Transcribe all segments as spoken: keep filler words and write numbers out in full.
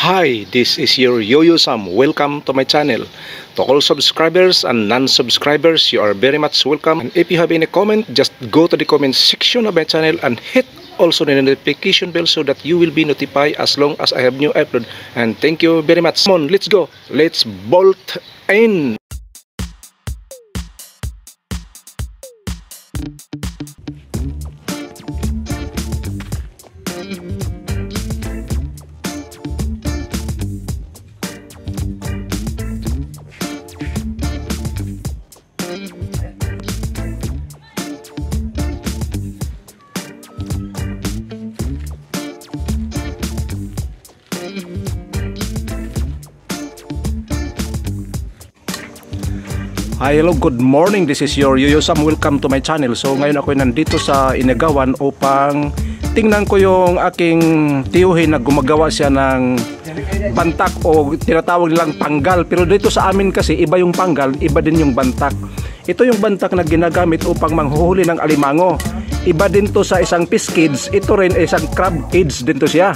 Hi, this is your Yo-Yo Sam. Welcome to my channel. To all subscribers and non-subscribers, you are very much welcome. And if you have any comment, just go to the comment section of my channel and hit also the notification bell so that you will be notified as long as I have new upload. And thank you very much. Come on, let's go. Let's bolt in. Hi, hello, good morning. This is your Yo-Yo Sam. Welcome to my channel. So ngayon ako nandito sa Inagawan upang tingnan ko yung aking tiyuhin na gumagawa siya ng bantak o tinatawag nilang panggal. Pero dito sa amin kasi iba yung panggal, iba din yung bantak. Ito yung bantak na ginagamit upang manghuhuli ng alimango. Iba din to sa isang fish cage. Ito rin isang crab cage din to siya.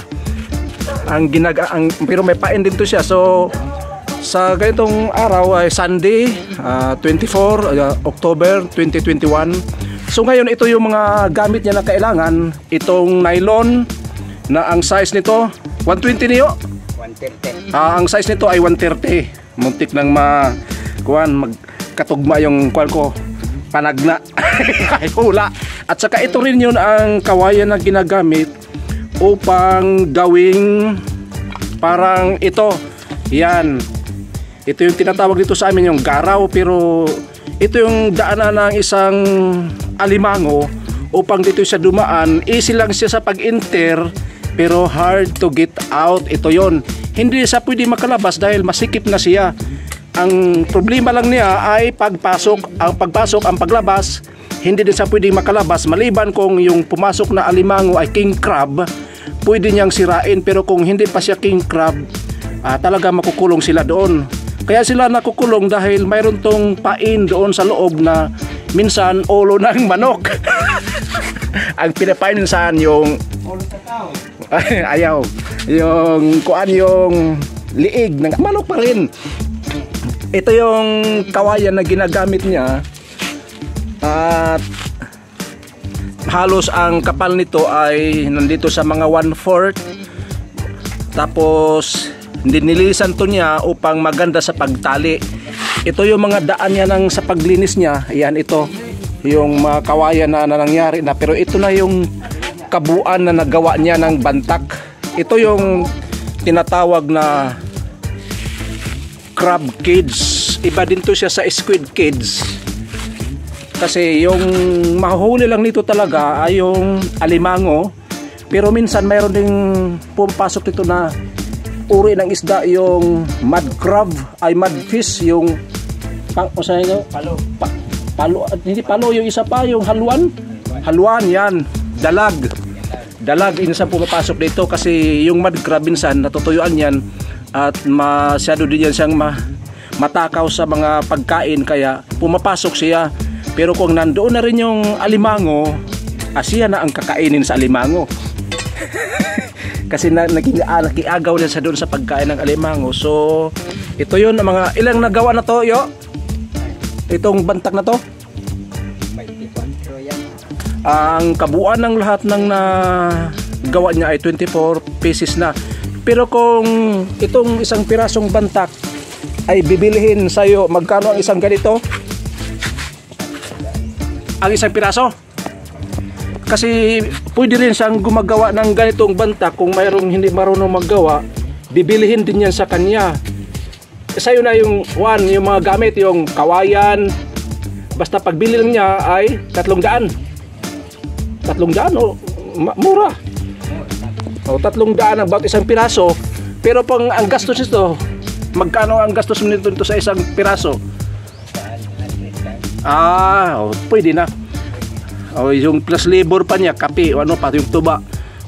Ang ginaga ang pero may pain din to siya. So sa ganitong araw ay Sunday, uh, twenty-four October twenty twenty-one. So ngayon ito yung mga gamit niya na kailangan. Itong nylon na ang size nito one twenty niyo? one thirty. Uh, ang size nito ay one thirty. Muntik nang ma kuan magkatugma yung kuan ko. Panagna. Ay hula. At saka ito rin yun ang kawayan na ginagamit upang gawing parang ito. Yan. Ito yung tinatawag dito sa amin yung garaw, pero ito yung daanan ng isang alimango upang dito siya dumaan. Easy lang siya sa pag-enter pero hard to get out. Ito yon. Hindi siya pwede makalabas dahil masikip na siya. Ang problema lang niya ay pagpasok. Ang pagpasok, ang paglabas, hindi din siya pwede makalabas. Maliban kung yung pumasok na alimango ay king crab, pwede niyang sirain. Pero kung hindi pa siya king crab, ah, talaga makukulong sila doon. Kaya sila nakukulong dahil mayroon tong pain doon sa loob na minsan ulo ng manok. Ang pinapainin saan yung Ulo sa tao. ayaw. Yung kuan yung liig ng manok pa rin. Ito yung kawayan na ginagamit niya. At halos ang kapal nito ay nandito sa mga one fourth. Tapos dinilisan to niya upang maganda sa pagtali. Ito yung mga daan niya ng sa paglinis niya. Ayan, ito yung mga kawayan na, na nangyari na, pero ito na yung kabuuan na nagawa niya ng bantak. Ito yung tinatawag na crab cage. Iba din to siya sa squid cage. Kasi yung mahuhuli lang nito talaga ay yung alimango, pero minsan mayroon ding pumapasok dito na uri ng isda, yung mud crab ay mud fish, yung pang o sa ito palo pa, palo at hindi palo, yung isa pa yung haluan haluan yan, dalag dalag insan pumapasok dito kasi yung mud crab minsan natutuyuan yan at masyado din yan siyang ma, matakaw sa mga pagkain kaya pumapasok siya. Pero kung nandoon na rin yung alimango, asiya na ang kakainin sa alimango. Kasi na, naging, ah, nakiagaw na sa doon sa pagkain ng alimango. So ito yun, mga ilang nagawa na to, yo? Itong bantak na to? Ang kabuuan ng lahat ng nagawa niya ay twenty-four pieces na. Pero kung itong isang pirasong bantak ay bibilihin sa'yo, magkano ang isang ganito? Ang isang piraso? Kasi pwede rin siyang gumagawa ng ganitong bantak. Kung mayroong hindi marunong maggawa, bibilihin din yan sa kanya. Sa'yo na yung one, yung mga gamit, yung kawayan. Basta pagbili lang niya ay tatlong daan. Tatlong daan o mura. O tatlong daan ang bawat isang piraso. Pero pang ang gastos nito, magkano ang gastos nito sa isang piraso? Ah, o, pwede na. O yung plus labor pa niya, kape o ano pa, yung tuba.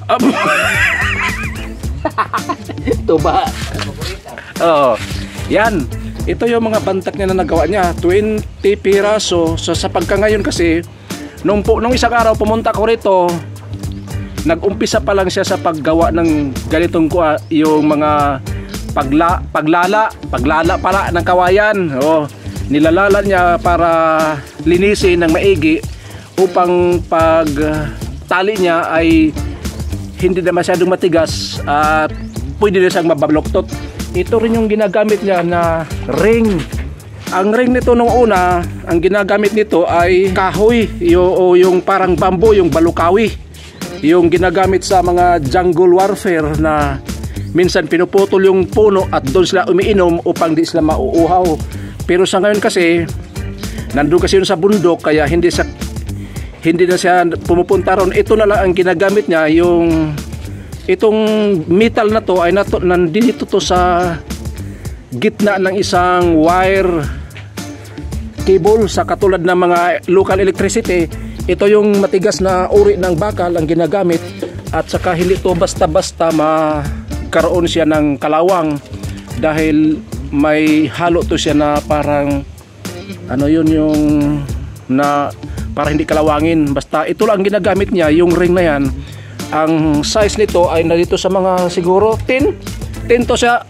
Tuba. Oh, yan. Ito yung mga bantak niya na nagawa niya, twenty piraso. So sa pagka ngayon kasi nung, nung isang araw pumunta ko rito, nag-umpisa pa lang siya sa paggawa ng ganitong yung mga pagla, paglala, paglala pala ng kawayan. Oh, nilalala niya para linisin ng maigi upang pag uh, tali niya ay hindi na masyadong matigas at pwede na siyang mababloktot. Ito rin yung ginagamit niya na ring. Ang ring nito nung una, ang ginagamit nito ay kahoy yung, o yung parang bamboo, yung balukawi. Yung ginagamit sa mga jungle warfare na minsan pinuputol yung puno at doon sila umiinom upang di sila mauuhaw. Pero sa ngayon kasi, nandun kasi yun sa bundok kaya hindi sa hindi na siya pumupunta ron. Ito na lang ang ginagamit niya, yung itong metal na to ay nato, nandito to sa gitna ng isang wire cable sa katulad ng mga local electricity. Ito yung matigas na uri ng bakal ang ginagamit at saka hindi to basta-basta magkaroon siya ng kalawang dahil may halo to siya na parang ano yun yung na para hindi kalawangin. Basta ito lang ginagamit niya, yung ring na yan. Ang size nito ay nandito sa mga siguro ten to siya.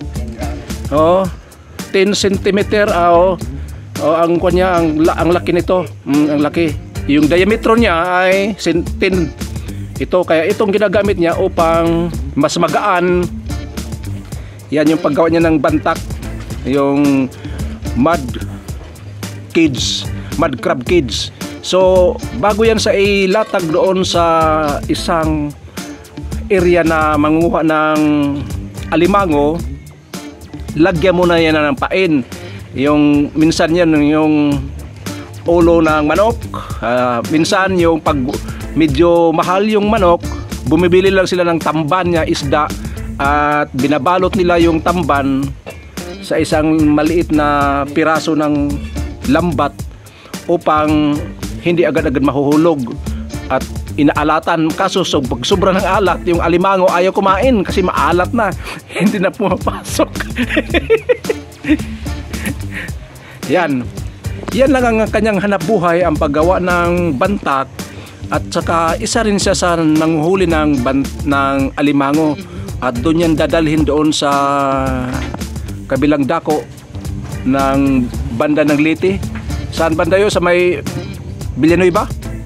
Oh, ten centimeter. Oh, oh, ang kanya ang, ang laki nito. Mm, ang laki. Yung diametro niya ay ten. Ito kaya itong ginagamit niya upang mas magaan. Yan yung paggawa niya ng bantak. Yung mud cage, mud crab cage. So, bago yan sa ilatag doon sa isang area na manguha ng alimango, lagyan mo na yan ng pain. Yung minsan yan yung ulo ng manok, uh, minsan yung pag medyo mahal yung manok, bumibili lang sila ng tamban niya, isda, at binabalot nila yung tamban sa isang maliit na piraso ng lambat upang hindi agad-agad mahuhulog at inaalatan. Kaso so, pag sobra ng alat, yung alimango ayaw kumain kasi maalat na, hindi na pumapasok. Yan. Yan lang ang kanyang hanap buhay, ang paggawa ng bantak, at saka isa rin siya sa nanguhuli ng, ng alimango at doon yan dadalhin doon sa kabilang dako ng banda ng Leyte. Saan banda yun? Sa may Villanueva?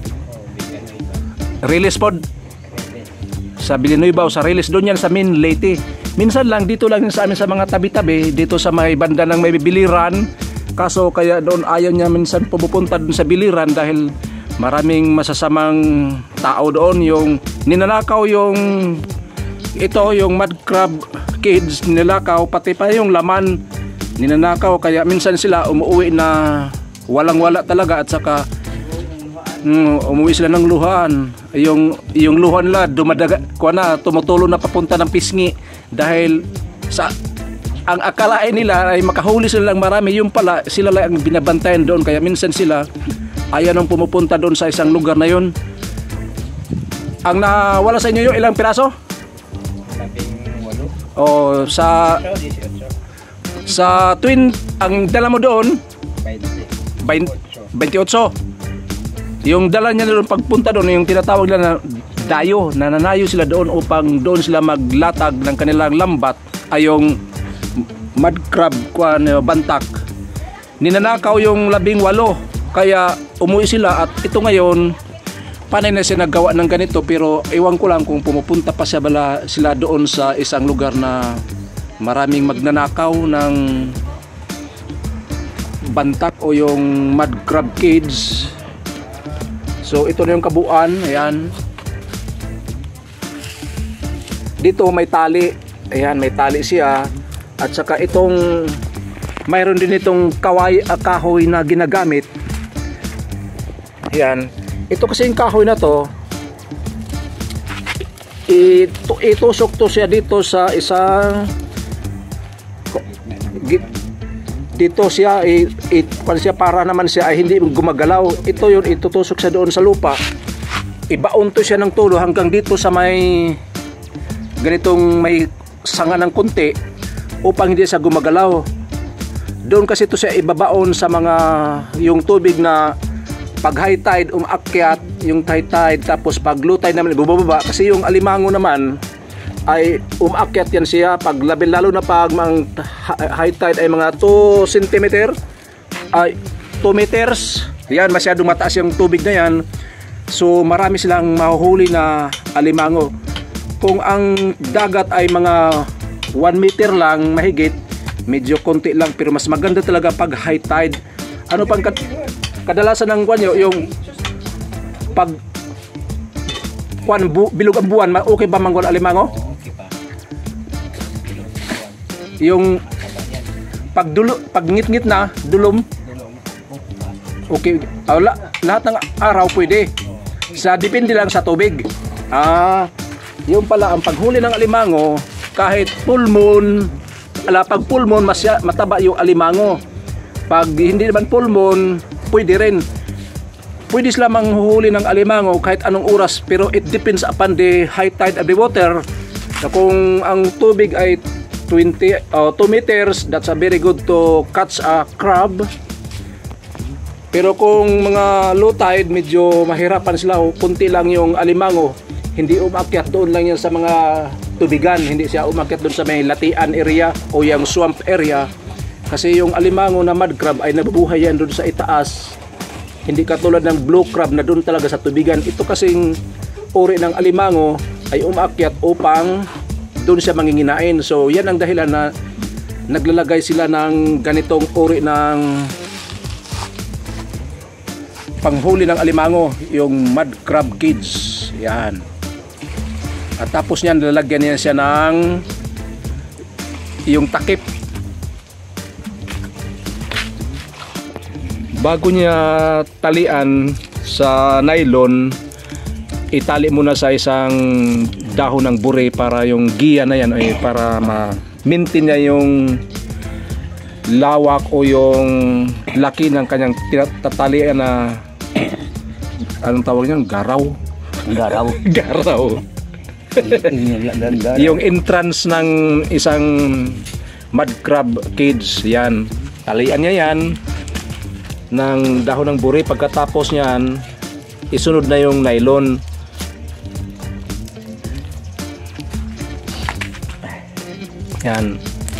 Riles pod? Sa Villanueva o sa Riles, doon yan sa main Leyte. Minsan lang dito lang sa amin sa mga tabi-tabi, dito sa may banda ng may biliran. Kaso kaya doon ayaw niya minsan pumupunta doon sa biliran dahil maraming masasamang tao doon. Yung ninanakaw yung ito, yung mud crab cage, ninanakaw pati pa yung laman ninanakaw, kaya minsan sila umuwi na walang wala talaga at saka mm, umuwi sila ng luhan. Yung, yung luhan nila dumadaga, kuha na, tumutulo na papunta ng pisngi dahil sa ang akalain nila ay makahuli sila lang marami, yung pala sila lang ang binabantayan doon, kaya minsan sila ayaw nang pumupunta doon sa isang lugar na yun. Ang nawala sa inyo yung ilang piraso? O sa sa twin, ang dala mo doon twenty-eight. Yung dala niya doon pagpunta doon, yung tinatawag nila na dayo, nananayo sila doon upang doon sila maglatag ng kanilang lambat ay yung mud crab kwan, bantak. Ninanakaw yung labing walo, kaya umuwi sila at ito ngayon panay na siya naggawa ng ganito, pero iwan ko lang kung pumupunta pa siya bala, sila doon sa isang lugar na maraming magnanakaw ng bantak o yung mud crab cage. So ito na yung kabuuan. Ayan, dito may tali. Ayan, may tali siya. At saka itong mayroon din itong kaway, uh, kahoy na ginagamit. Ayan, ito kasi yung kahoy na to, ito, itusok to siya dito sa isang dito siya it, it, siya para naman siya ay hindi gumagalaw. Ito yun, itutusok siya doon sa lupa, ibaon to siya ng tulo hanggang dito sa may ganitong may sanga ng kunti upang hindi siya gumagalaw. Doon kasi ito siya ibabaon sa mga yung tubig na pag high tide umakyat, yung high tide, tapos pag low tide naman bubaba, kasi yung alimango naman ay umaakyat yan siya pag labi, lalo na pag mang high tide ay mga two centimeter ay two meters. Yan, masyadong mataas yung tubig na yan. So marami silang mahuhuli na alimango. Kung ang dagat ay mga one meter lang mahigit, medyo konti lang, pero mas maganda talaga pag high tide. Ano pang kad kadalasan ng kwan nyo, yung pag kwan, bu bilog ang buwan, okay ba manggol alimango? Okay pa. Yung pag dulo, pag ngit-ngit na, dulom, okay. Oh, la lahat ng araw pwede. Sa depende lang sa tubig. Ah, yung pala ang paghuli ng alimango, kahit full moon, ala pag full moon masya, mataba yung alimango. Pag hindi naman full moon, pwede rin. Pwede sila manghuhuli ng alimango kahit anong oras, pero it depends upon the high tide of the water. Na kung ang tubig ay twenty, uh, two meters, that's a very good to catch a crab. Pero kung mga low tide, medyo mahirapan sila, o kunti lang yung alimango, hindi umakyat doon lang yan sa mga tubigan, hindi siya umakyat doon sa may latian area o yung swamp area. Kasi yung alimango na mud crab ay nabubuhay yan doon sa itaas. Hindi katulad ng blue crab na doon talaga sa tubigan. Ito kasing uri ng alimango ay umakyat upang doon siya manginginain. So yan ang dahilan na naglalagay sila ng ganitong uri ng panghuli ng alimango, yung mud crab cage. Yan. At tapos niyan lalagyan niya siya ng yung takip. Bago niya talian sa nylon, itali muna sa isang dahon ng bure para yung giya na yan ay para ma-maintain niya yung lawak o yung laki ng kanyang tatalian na anong tawag niyan? Garaw. Garaw. Garaw. Yung entrance ng isang mud crab cage, yan. Talian niya yan ng dahon ng buri. Pagkatapos niyan, isunod na yung nylon. Yan.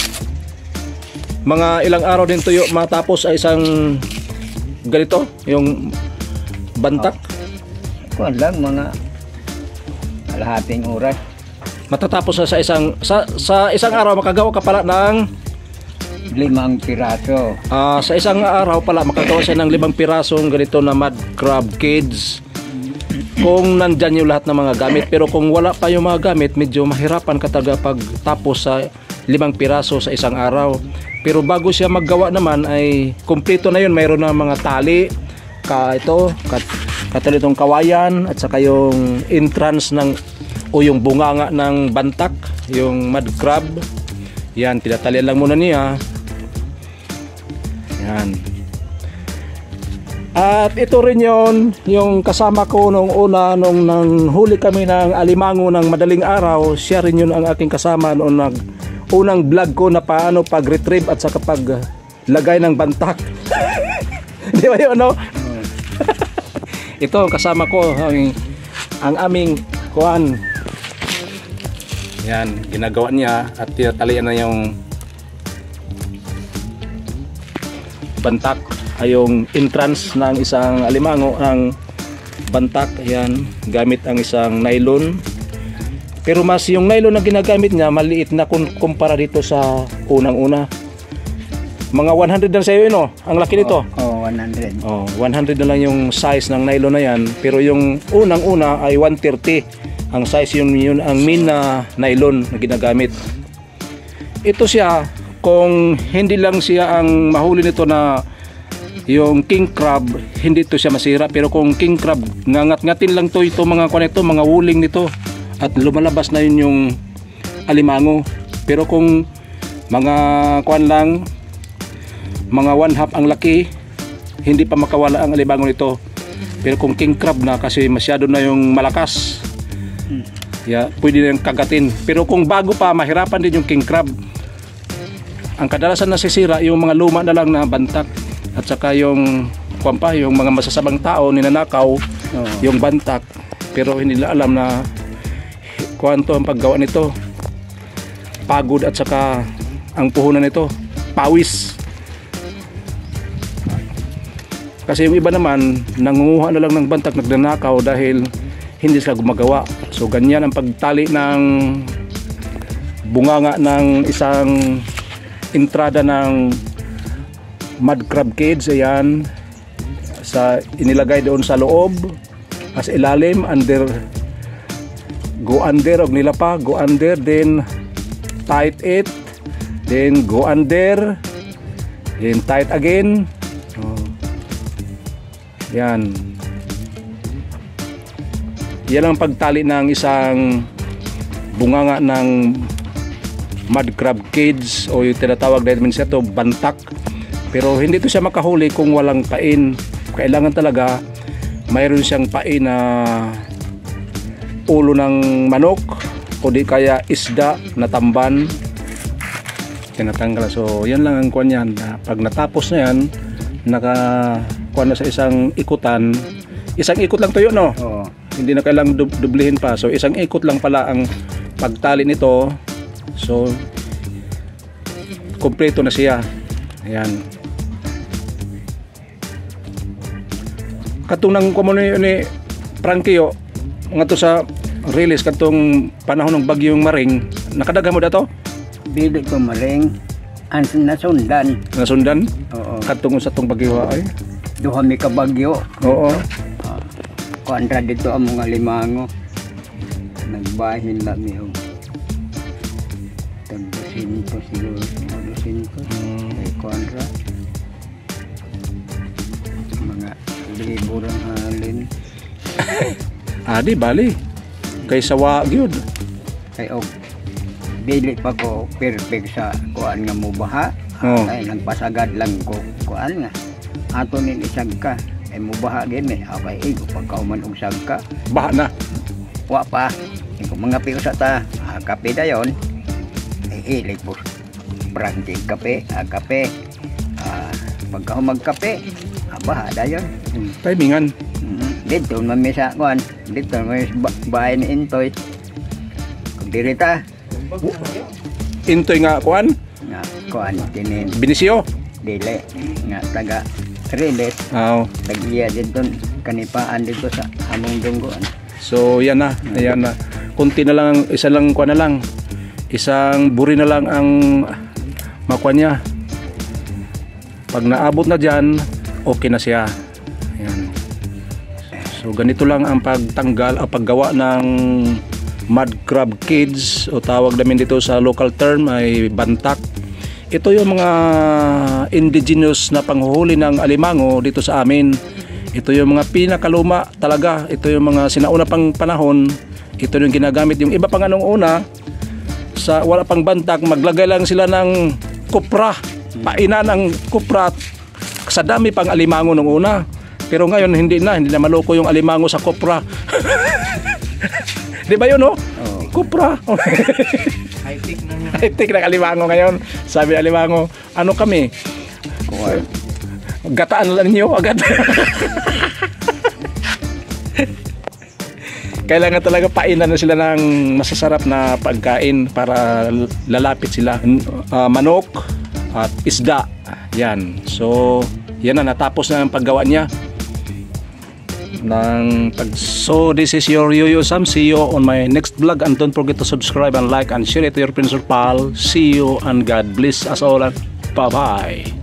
Mga ilang araw din tuyo matapos ay isang ganito, yung bantak. Kuan lang mga kalahating oras. Matatapos na sa isang sa, sa isang araw makagawa ka pala ng Limang piraso. Uh, sa isang araw pala makagawa siya ng limang pirasong ganito na mud crab cage kung nandyan yung lahat ng mga gamit. Pero kung wala pa yung mga gamit, medyo mahirapan ka talaga pag tapos sa limang piraso sa isang araw. Pero bago siya maggawa naman ay kumpleto na yun. Mayroon na mga tali ka ito kat, katulad ng kawayan at saka yung entrance ng o yung bunganga ng bantak, yung mud crab. Yan, tinatalian lang muna niya. Yan. At ito rin yon yung kasama ko nung una nung nang huli kami ng alimango ng madaling araw. Siya rin yun ang aking kasama noong nag unang vlog ko na paano pag retrieve at saka pag lagay ng bantak. Di ba yun, no? Ito ang kasama ko, ang, ang aming kuhan. Yan, ginagawa niya at tinatalian na yung bantak ay yung entrance ng isang alimango ang bantak. Ayan, gamit ang isang nylon, pero mas yung nylon na ginagamit niya maliit na kung kumpara dito sa unang una. Mga one hundred na sa'yo, no? Ang laki nito. Oh, oh, one hundred. Oh, one hundred na lang yung size ng nylon na yan, pero yung unang una ay one thirty ang size. Yun, yun ang mean na nylon na ginagamit. Ito siya, kung hindi lang siya ang mahuli nito na yung king crab, hindi to siya masira. Pero kung king crab, ngangat-ngatin lang to ito mga kuwan ito, mga wuling nito, at lumalabas na yun yung alimango. Pero kung mga kuwan lang, mga one half ang laki, hindi pa makawala ang alimango nito. Pero kung king crab na, kasi masyado na yung malakas, yeah, pwede na yung kagatin. Pero kung bago pa, mahirapan din yung king crab. Ang kadalasan nasisira yung mga luma na lang na bantak at saka yung kuwan pa, yung mga masasamang tao ninanakaw, oh, yung bantak. Pero hindi nila alam na kuwan to ang paggawa nito. pagod at saka ang puhunan nito pawis. Kasi yung iba naman nangunguha na lang ng bantak, nagnanakaw dahil hindi sila gumagawa. So ganyan ang pagtali ng bunganga ng isang entrada ng mud crab cage. Ayan, sa inilagay doon sa loob as ilalim, under, go under, og nila pa go under, then tight it, then go under, then tight again. Oh. Yan. Yan ang pagtali ng isang bunganga ng mud crab cage o yung tinatawag dahil minsan ito bantak. Pero hindi ito siya makahuli kung walang pain. Kailangan talaga mayroon siyang pain na ulo ng manok o di kaya isda na tamban, tinatanggal. So yan lang ang kuwan yan. Pag natapos na yan, naka kuwan na sa isang ikutan. Isang ikot lang to yun, no? Oo. Hindi na kailangang dub dublihin pa. So isang ikot lang pala ang pagtali nito. So kompleto na siya. Ayan. Katong nang kumo ni Frankie yo nga to sa release katong panahon ng bagyong Maring, nakadaga mo dato? Dili ko maring ang nasundan. Nasundan? Oo. Katong sa tong bagyo ay. Duha mi ka bagyo. Oo. Kuandra dito ang mga limango. Nagbahin na mi og tagdusin ko siguro, tagdusin ko. Ay kuandra. Mga liburang halin. Adi bali. Kay sawa gyud. Kay og dili pa ko perfect sa kuan nga mubaha. Oo. Ay nagpasagad lang ko kuan nga. Ato nin isag ka. Ay mubaha gini. Okay, igo pagkauman og sagka. Baha na. Wa pa. Igo mga piyo sa ta. Ah, kape dayon. Ay ilig po. Brandy kape, ah, kape. Ah, pagkahumag kape, ah, baha dayon. Hmm. Timingan. Mm-hmm. Dito man mi sa kuan. Dito man ba bahay ni Intoy. Kung diri ta. Intoy nga kuan, Nga kuan kini Binisyo. dili nga taga Riles. Aw. Tagiya dito kanipaan dito sa among dunggoan. So yan na, ayan na. Kunti na lang, isa lang kuan na lang. Isang buri na lang ang makuha niya. Pag naabot na diyan, okay na siya. Ayan. So ganito lang ang pagtanggal o paggawa ng mud crab cage o tawag namin dito sa local term ay bantak. Ito yung mga indigenous na panghuhuli ng alimango dito sa amin. Ito yung mga pinakaluma talaga. Ito yung mga sinauna pang panahon. Ito yung ginagamit. Yung iba pang anong una, sa wala pang bantak, maglagay lang sila ng kupra. Painan ng kupra sa dami pang alimango nung una. Pero ngayon hindi na. Hindi na maloko yung alimango sa kupra. Di ba yun, no? Oh. Kupra. High-tech na nga. High-tech na alimango ngayon. Sabi alimango, ano kami? Kuan. Gataan lang niyo agad. Kailangan talaga painan na sila ng masasarap na pagkain para lalapit sila. Uh, manok at isda. Yan. So, yan na. Natapos na ang paggawa niya. Ng pag so this is your Yoyo Sam. See you on my next vlog and don't forget to subscribe and like and share it to your friends or pal. See you and God bless us all and bye bye.